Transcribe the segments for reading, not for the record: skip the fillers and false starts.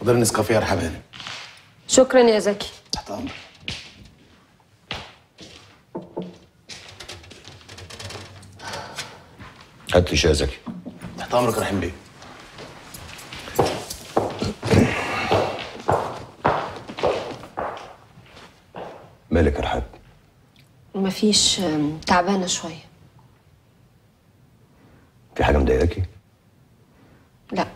حضري نسكافيه يا رحاب هانم. شكرا يا زكي. تحت امرك. هات لي شاي يا زكي. تحت امرك يا رحيم بيه. مالك يا رحاب؟ مفيش، تعبانه شويه. في حاجه مضايقاكي؟ لا.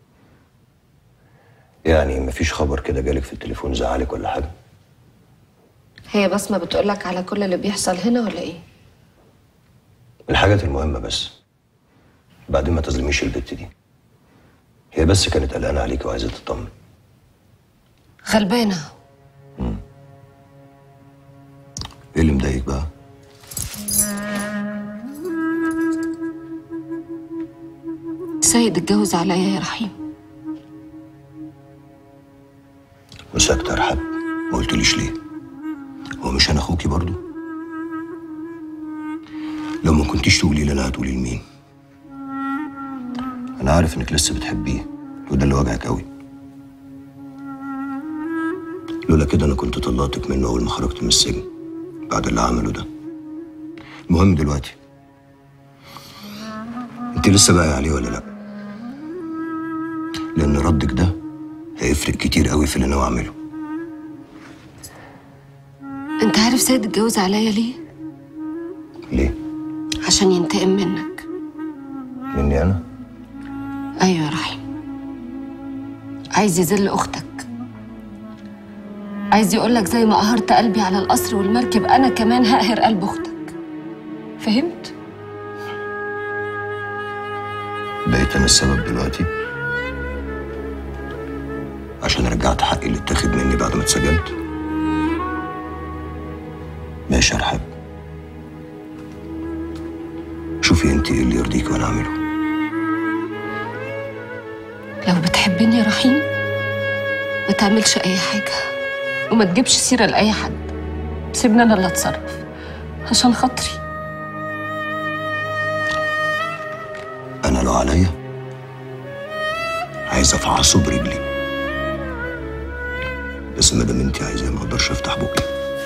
يعني مفيش خبر كده جالك في التليفون زعلك ولا حاجه؟ هي بسمه بتقولك على كل اللي بيحصل هنا ولا ايه؟ الحاجات المهمه بس، بعدين ما تظلميش البت دي. هي بس كانت قلقانه عليك وعايزه تطمن. غلبانه. ايه اللي مضايقك بقى؟ سيد اتجوز عليا يا رحيم. وساكتة يا رحاب، ما قلتليش ليه؟ هو مش انا اخوكي برضو؟ لو ما كنتيش تقولي لي انا هتقولي لمين؟ انا عارف انك لسه بتحبيه وده اللي وجعك قوي. لولا كده انا كنت طلقتك منه اول ما خرجت من السجن بعد اللي عمله ده. المهم دلوقتي، انت لسه باقي عليه ولا لا؟ لان ردك ده هيفرق كتير قوي في اللي انا اعمله. انت عارف سيد اتجوز عليا ليه؟ ليه؟ عشان ينتقم منك. مني انا؟ ايوه يا رحيم، عايز يذل اختك، عايز يقولك زي ما قهرت قلبي على القصر والمركب انا كمان هقهر قلب اختك. فهمت؟ بقيت انا السبب دلوقتي عشان رجعت حقي اللي اتاخد مني بعد ما اتسجنت. ماشي يا رحاب، شوفي انت ايه اللي يرضيك وانا اعمله. لو بتحبني يا رحيم ما تعملش اي حاجه وما تجيبش سيره لاي حد، سيبني انا اللي اتصرف عشان خاطري. انا لو عليا عايز افعصه برجلي، بس ما دام انت عايزاه ما اقدرش افتح بوقي.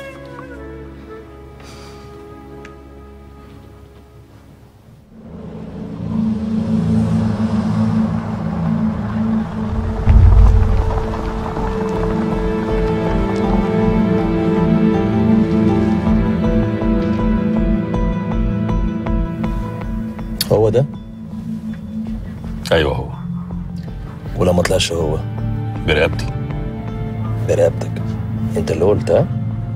هو ده؟ ايوه هو. ولو ما طلعش هو؟ برقبتي. برقبتك؟ انت اللي قلت ها؟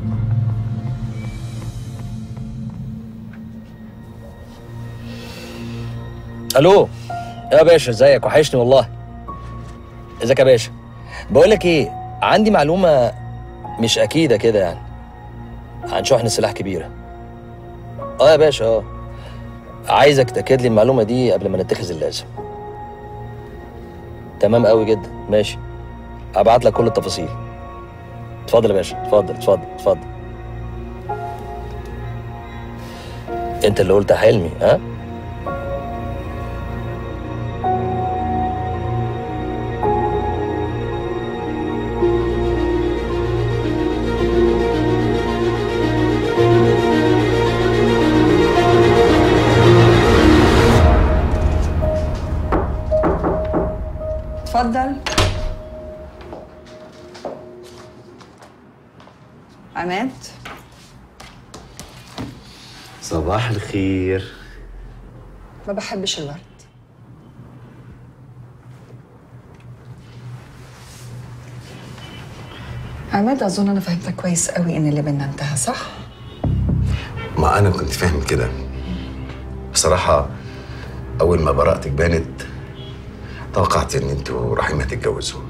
الو يا باشا، ازيك؟ وحشني والله. ازيك يا باشا؟ بقول لك ايه، عندي معلومه مش اكيده كده يعني عن شحن سلاح كبيره. يا باشا عايزك تاكد لي المعلومه دي قبل ما نتخذ اللازم. تمام قوي جدا، ماشي، ابعت لك كل التفاصيل. اتفضل يا باشا، اتفضل اتفضل اتفضل. انت اللي قلت يا حلمي ها؟ اتفضل. عماد. صباح الخير. ما بحبش الورد. عماد، اظن انا فهمتك كويس قوي ان اللي بينا انتهى، صح؟ ما انا كنت فاهم كده بصراحه. اول ما براءتك بانت توقعت ان انتوا رايحين تتجوزوا،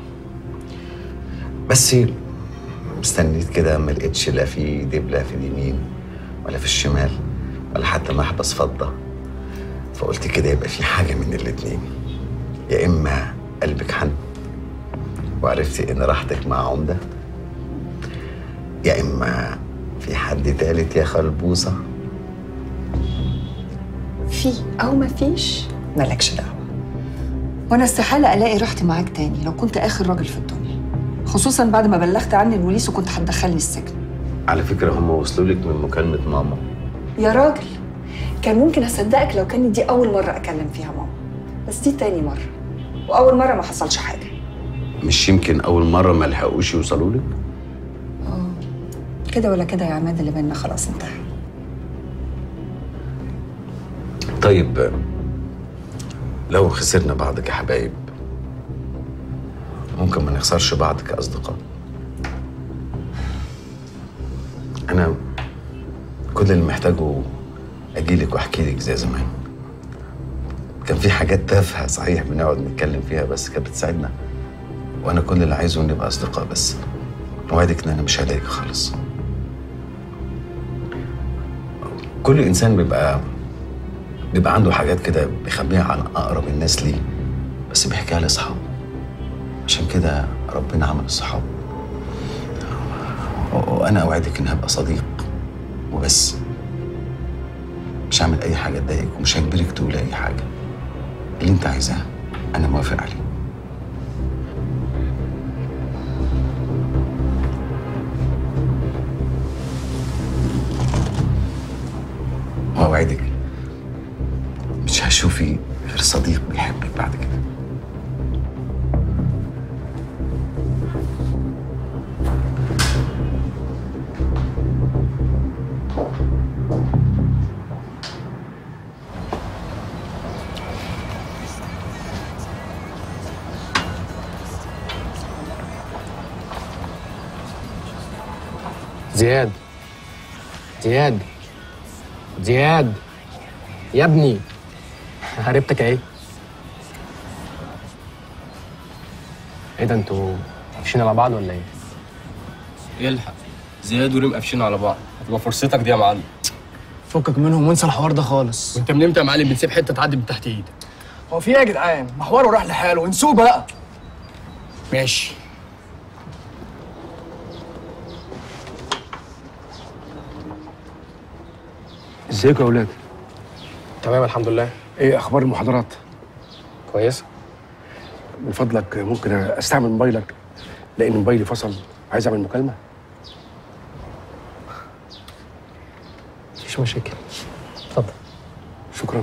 بس استنيت كده ما لقيتش لا في دبله في اليمين ولا في الشمال ولا حتى محبس فضه، فقلت كده يبقى في حاجه من الاتنين، يا اما قلبك حن وعرفتي ان راحتك مع عمده، يا اما في حد تالت يا خلبوصه. في او ما فيش مالكش دعوه، وانا استحاله الاقي راحتي معاك تاني لو كنت اخر راجل في الدنيا. خصوصا بعد ما بلغت عني البوليس وكنت هتدخلني السجن. على فكره هم وصلوا لك من مكالمه ماما. يا راجل، كان ممكن اصدقك لو كانت دي اول مره اكلم فيها ماما، بس دي تاني مره، واول مره ما حصلش حاجه. مش يمكن اول مره ما لحقوش يوصلوا لك؟ كده ولا كده يا عماد، اللي بينا خلاص انتهى. طيب لو خسرنا بعض كحبايب ممكن ما نخسرش بعض كأصدقاء. أنا كل اللي محتاجه أجيلك وأحكي لك زي زمان. كان في حاجات تافهة صحيح بنقعد نتكلم فيها بس كانت بتساعدنا، وأنا كل اللي عايزه نبقى أصدقاء بس. أوعدك إن أنا مش هضايقك خالص. كل إنسان بيبقى عنده حاجات كده بيخبيها عن أقرب الناس ليه، بس بيحكيها لأصحابه. عشان كده ربنا عمل الصحاب. وأنا أوعدك إن هبقى صديق وبس. مش هعمل أي حاجة تضايقك ومش هجبرك تقولي أي حاجة. اللي أنت عايزاه أنا موافق عليه. وأوعدك مش هشوفي غير صديق بيحبك بعد كده. زياد زياد زياد يا ابني، هربتك ايه؟ ايه ده، انتوا قافشين على بعض ولا ايه؟ الحق، زياد وريم قافشين على بعض، هتبقى فرصتك دي يا معلم. فكك منهم وانسى الحوار ده خالص. وانت من امتى يا معلم بتسيب حته تعدي من تحت ايدك؟ هو في ايه يا جدعان؟ ما حواره راح لحاله، انسوه بقى. ماشي. ازيكم يا اولاد؟ تمام الحمد لله. ايه اخبار المحاضرات؟ كويسه. من فضلك ممكن استعمل موبايلك لان موبايلي فصل، عايز اعمل مكالمه. مفيش مشاكل، اتفضل. شكرا.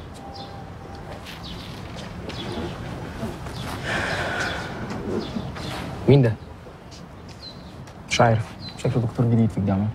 مين ده؟ مش عارف، شكله دكتور جديد في الجامعه.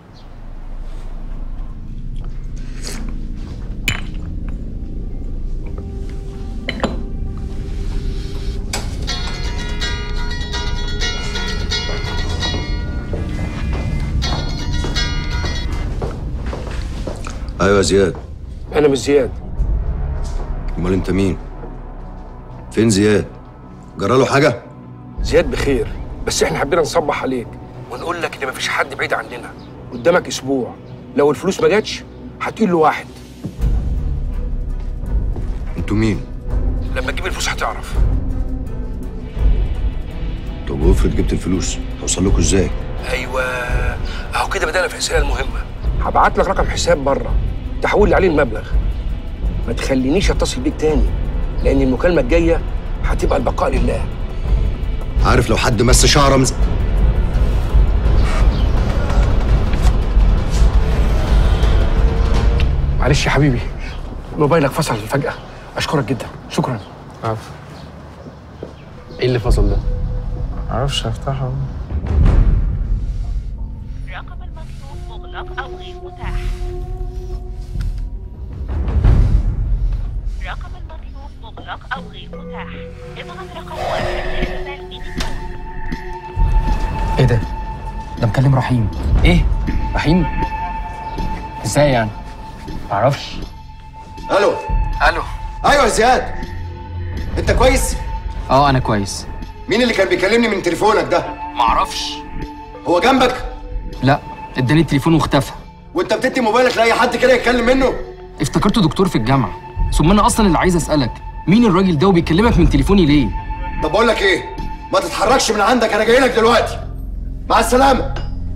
ايوه يا زياد. انا مش زياد. امال انت مين؟ فين زياد؟ جراله حاجه؟ زياد بخير، بس احنا حبينا نصبح عليك ونقول لك ان مفيش حد بعيد عننا. قدامك اسبوع، لو الفلوس ما جاتش هتقول له واحد. انتوا مين؟ لما تجيب الفلوس هتعرف. طب وافرض جبت الفلوس هوصل لكم ازاي؟ ايوه، اهو كده بدأنا في الاسئله المهمه. هبعت لك رقم حساب بره تحول لي عليه المبلغ. ما تخلينيش اتصل بيك تاني لان المكالمه الجايه هتبقى البقاء لله. عارف لو حد مس شعره معلش يا حبيبي، موبايلك فصل فجأة. أشكرك جدا، شكرا. عفو. ايه اللي فصل ده؟ معرفش هفتحه. الرقم المطلوب مغلق أو غير متاح. الرقم المطلوب مغلق أو غير متاح. اضغط رقم 1 لإرسال إيميل. ايه ده؟ ده مكلم رحيم. ايه؟ رحيم؟ ازاي يعني؟ معرفش. الو. الو. ايوه يا زياد، انت كويس؟ اه انا كويس. مين اللي كان بيكلمني من تليفونك ده؟ معرفش. هو جنبك؟ لا، اداني التليفون واختفى. وانت بتدي موبايلك لاي حد كده يتكلم منه؟ افتكرته دكتور في الجامعه. ثم انا اصلا اللي عايز اسالك مين الراجل ده وبيكلمك من تليفوني ليه؟ طب بقول لك ايه، ما تتحركش من عندك، انا جاي لك دلوقتي. مع السلامه.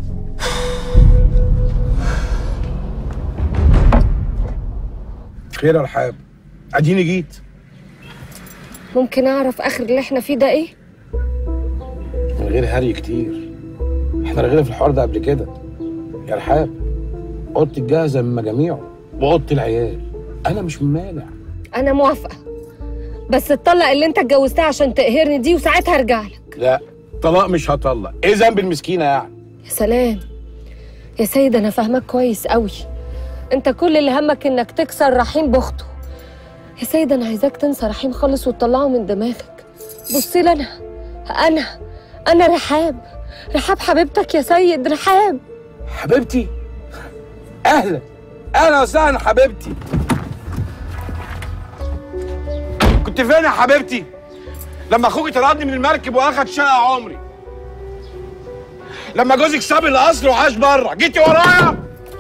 خير يا رحاب، اديني جيت. ممكن اعرف اخر اللي احنا فيه ده ايه؟ من غير هري كتير. احنا رغينا في الحوار ده قبل كده يا رحاب. اوضتي الجاهزه من مجاميعه واوضه العيال، انا مش مانع. انا موافقه، بس تطلق اللي انت اتجوزتها عشان تقهرني دي وساعتها ارجع لك. لا طلاق مش هطلق. ايه ذنب المسكينه يعني؟ يا سلام يا سيد، انا فاهمك كويس قوي. انت كل اللي همك انك تكسر رحيم باخته. يا سيد انا عايزاك تنسى رحيم خالص وتطلعه من دماغك. بصي لي انا رحاب حبيبتك يا سيد. رحاب حبيبتي، اهلا اهلا وسهلا حبيبتي. كنت فين يا حبيبتي لما اخوك طردني من المركب واخد شقه عمري؟ لما جوزك ساب القصر وعاش بره جيتي ورايا؟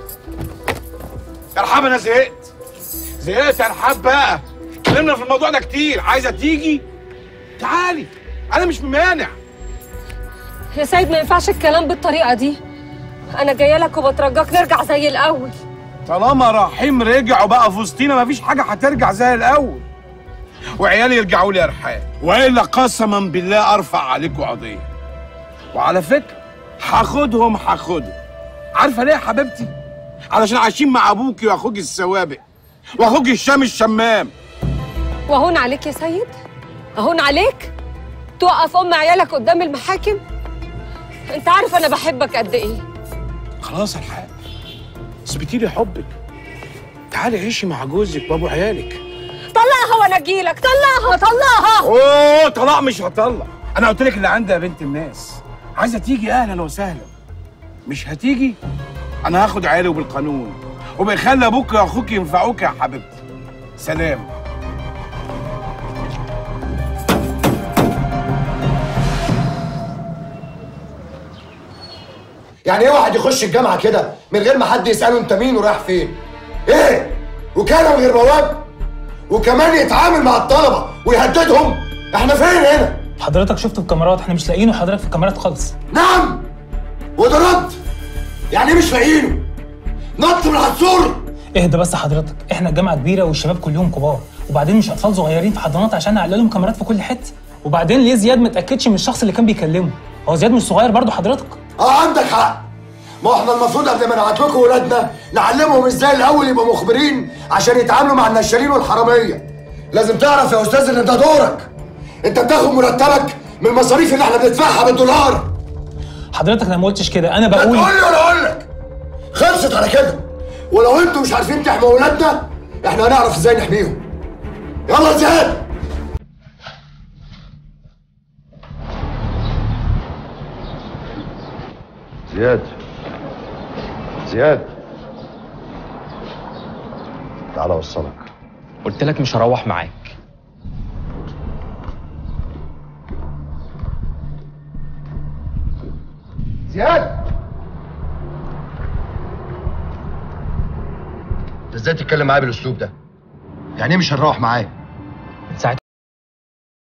يا رحاب انا زهقت يا رحاب بقى. اتكلمنا في الموضوع ده كتير. عايزه تيجي تعالي، انا مش ممانع. يا سيد ما ينفعش الكلام بالطريقه دي. انا جايه لك وبترجاك نرجع زي الاول. طالما رحيم رجع وبقى في وسطينا مفيش حاجه هترجع زي الاول. وعيالي يرجعوا لي يا رحاب، والا قسما بالله ارفع عليكم قضيه. وعلى فكره هاخدهم. عارفه ليه يا حبيبتي؟ علشان عايشين مع ابوكي واخوكي السوابق واخوكي هشام الشمام. وهون عليك يا سيد؟ اهون عليك توقف عيالك قدام المحاكم؟ انت عارف انا بحبك قد ايه. خلاص يا رحاب، اثبتي لي حبك. تعالي عيشي مع جوزك وابو عيالك. طلقها وانا اجيلك. طلقها. اوه طلاق مش هطلق. انا قلت لك اللي عندي يا بنت الناس. عايزه تيجي اهلا وسهلا، مش هتيجي انا هاخد عيالي وبالقانون وبيخلي ابوك واخوك ينفعوك يا حبيبتي. سلام. يعني ايه واحد يخش الجامعه كده من غير ما حد يساله انت مين ورايح فين؟ ايه؟ وكان من غير بواب؟ وكمان يتعامل مع الطلبه ويهددهم؟ احنا فين هنا؟ حضرتك شفت الكاميرات، احنا مش لاقيينه حضرتك في الكاميرات خالص. نعم، وده رد؟ يعني ايه مش لاقيينه؟ نط من على السور؟ اهدى بس حضرتك، احنا الجامعه كبيره والشباب كلهم كبار، وبعدين مش اطفال صغيرين في حضانات عشان نعلق لهم كاميرات في كل حته. وبعدين ليه زياد ما اتاكدش من الشخص اللي كان بيكلمه؟ هو زياد مش صغير برضه حضرتك. عندك حق. ما احنا المفروض قبل ما نبعت لكم ولادنا نعلمهم ازاي الاول يبقوا مخبرين عشان يتعاملوا مع النشالين والحراميه. لازم تعرف يا استاذ ان ده دورك. انت بتاخد مرتبك من المصاريف اللي احنا بندفعها بالدولار. حضرتك انا ما قلتش كده، انا بقول. تقول لي ولا اقول لك؟ خلصت على كده. ولو انتوا مش عارفين تحموا ولادنا احنا هنعرف ازاي نحميهم. يلا زياد. زياد تعالى اوصلك. قلت لك مش هروح معاك. زياد انت ازاي تتكلم معايا بالاسلوب ده؟ يعني ايه مش هنروح معاك؟